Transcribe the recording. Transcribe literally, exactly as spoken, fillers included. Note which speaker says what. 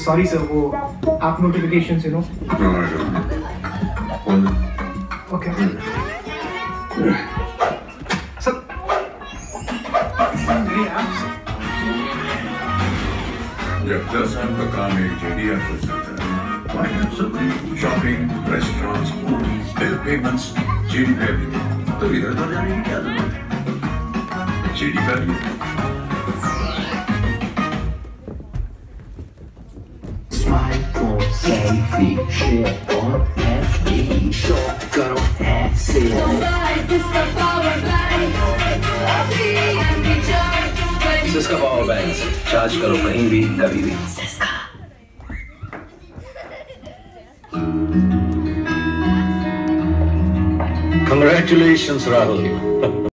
Speaker 1: sorry sir, वो app notifications, you know.
Speaker 2: No, I don't. Hold it.
Speaker 1: Okay. Sir. Any apps?
Speaker 2: जब दस आपका काम एक जेडी ऐप हो सकता है, why not सबने shopping, restaurants, movies, bill payments, जेडी पे भी तो इधर तो जाने की क्या जरूरत है? जेडी कर लो.
Speaker 3: Smartphone, selfie, share on F B, shop करो ऐसे.
Speaker 4: Cisco power bank,
Speaker 3: Cisco power banks, charge करो कहीं भी कभी भी. Congratulations, Rahul.